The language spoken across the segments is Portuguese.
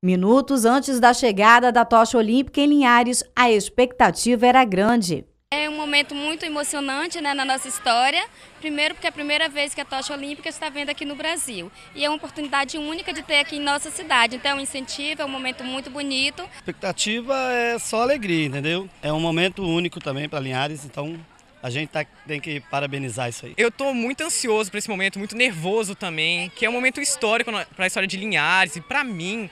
Minutos antes da chegada da tocha olímpica em Linhares, a expectativa era grande. É um momento muito emocionante, né, na nossa história. Primeiro porque é a primeira vez que a tocha olímpica está vindo aqui no Brasil. E é uma oportunidade única de ter aqui em nossa cidade. Então é um incentivo, é um momento muito bonito. A expectativa é só alegria, entendeu? É um momento único também para Linhares, então a gente tem que parabenizar isso aí. Eu estou muito ansioso para esse momento, muito nervoso também, que é um momento histórico para a história de Linhares e para mim.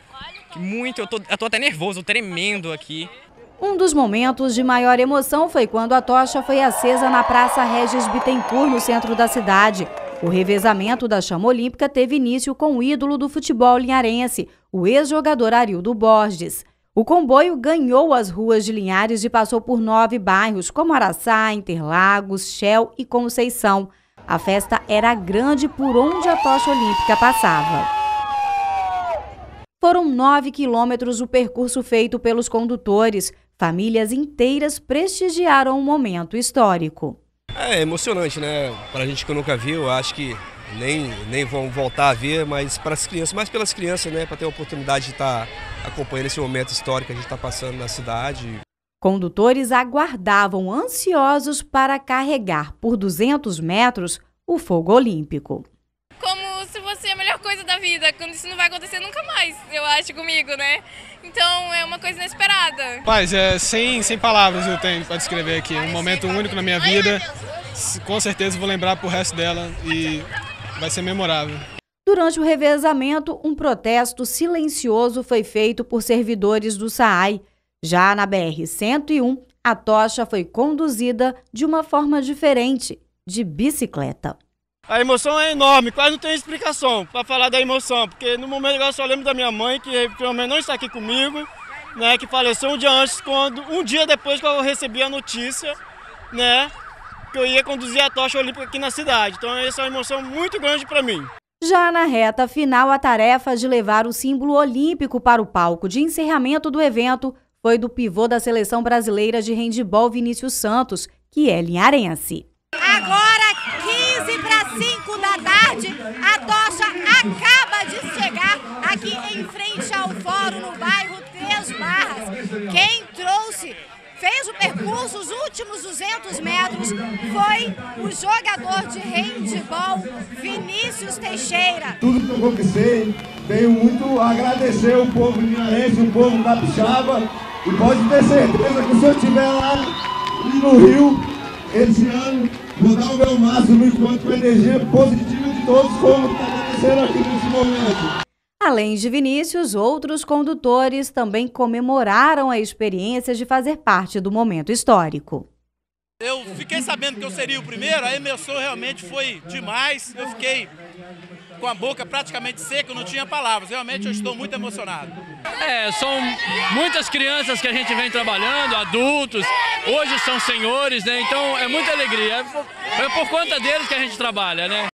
Eu tô até nervoso, tremendo aqui. Um dos momentos de maior emoção foi quando a tocha foi acesa na Praça Regis Bittencourt, no centro da cidade. O revezamento da chama olímpica teve início com o ídolo do futebol linharense, o ex-jogador Arildo Borges. O comboio ganhou as ruas de Linhares e passou por 9 bairros, como Araçá, Interlagos, Shell e Conceição. A festa era grande por onde a tocha olímpica passava. Foram 9 quilômetros o percurso feito pelos condutores. Famílias inteiras prestigiaram o momento histórico. É emocionante, né? Para a gente que nunca viu, acho que nem vão voltar a ver, mas para as crianças, mais pelas crianças, né? Para ter a oportunidade de estar acompanhando esse momento histórico que a gente está passando na cidade. Condutores aguardavam ansiosos para carregar por 200 metros o fogo olímpico. Como se fosse a melhor coisa da vida, quando isso não vai acontecer nunca mais, eu acho, comigo, né? Então é uma coisa inesperada. Mas sem palavras eu tenho para descrever aqui. Um momento único na minha vida. Com certeza vou lembrar pro resto dela e vai ser memorável. Durante o revezamento, um protesto silencioso foi feito por servidores do SAAI. Já na BR-101, a tocha foi conduzida de uma forma diferente, de bicicleta. A emoção é enorme, quase não tem explicação para falar da emoção, porque no momento eu só lembro da minha mãe, que realmente não está aqui comigo, né, que faleceu um dia depois que eu recebi a notícia, né, que eu ia conduzir a tocha olímpica aqui na cidade. Então essa é uma emoção muito grande para mim. Já na reta final, a tarefa de levar o símbolo olímpico para o palco de encerramento do evento foi do pivô da Seleção Brasileira de Handebol, Vinícius Santos, que é linharense. Agora, 15:45 da tarde, a tocha acaba de chegar aqui em frente ao fórum, no bairro Três Barras. Quem fez o percurso, os últimos 200 metros, foi o jogador de handebol Vinícius Teixeira. Tudo que eu conquistei, tenho muito a agradecer o povo linharense, o povo capixaba, e pode ter certeza que se eu estiver lá no Rio, esse ano, vou dar o meu máximo enquanto com a energia positiva de todos, como está acontecendo aqui nesse momento. Além de Vinícius, outros condutores também comemoraram a experiência de fazer parte do momento histórico. Eu fiquei sabendo que eu seria o primeiro, a emoção realmente foi demais. Eu fiquei com a boca praticamente seca, eu não tinha palavras. Realmente eu estou muito emocionado. São muitas crianças que a gente vem trabalhando, adultos, hoje são senhores, né? Então é muita alegria. É por conta deles que a gente trabalha, né?